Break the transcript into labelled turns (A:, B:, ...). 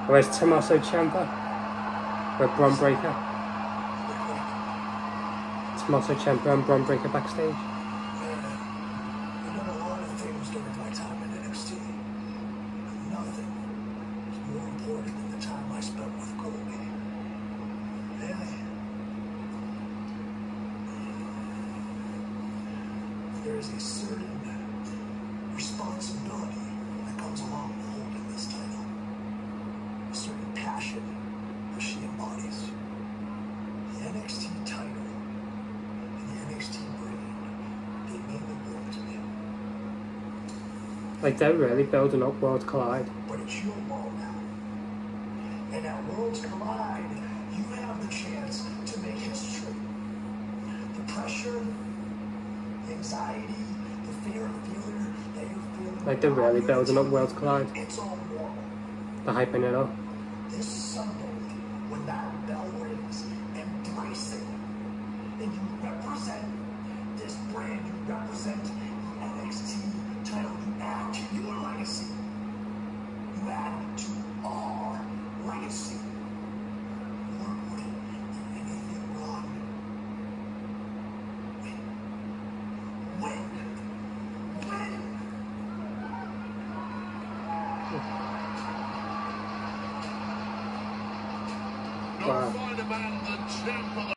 A: Where's Tommaso Ciampa? Where's Bron Breakker? Tommaso Ciampa and Bron Breakker backstage.
B: I've done a lot of things during my time in NXT. Nothing is more important than the time I spent with Colby. There is a certain responsibility that comes along with holding this title. A certain passion that she embodies. The NXT title and the NXT brand, they mean the world to me.
A: Like, they're really building up Worlds Collide.
B: But it's your world now. And at Worlds Collide, you have the chance to make history. The pressure, the anxiety, the fear of failure that you're feeling.
A: Like, they're really building up Worlds Collide.
B: It's all normal.
A: They're hyping it up.
B: This Sunday, when that bell rings, embrace it. And you represent this brand, you represent the NXT title, you add to your legacy. You add to our legacy. Or would it do anything wrong? Win.
A: Wow.